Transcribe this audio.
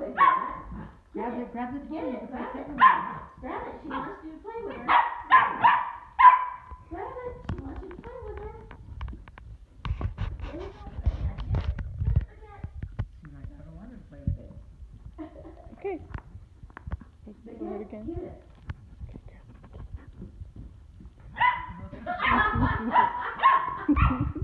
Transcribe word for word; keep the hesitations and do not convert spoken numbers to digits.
Okay, grab it. Grab it, grab the toy. Get it, grab it. Grab it, she wants you to play with her. Grab it, she wants you to play with her. There you go. Get it, get it, get it. She's like, I don't want to play with it. Okay. But Go ahead get, again. get it. Okay,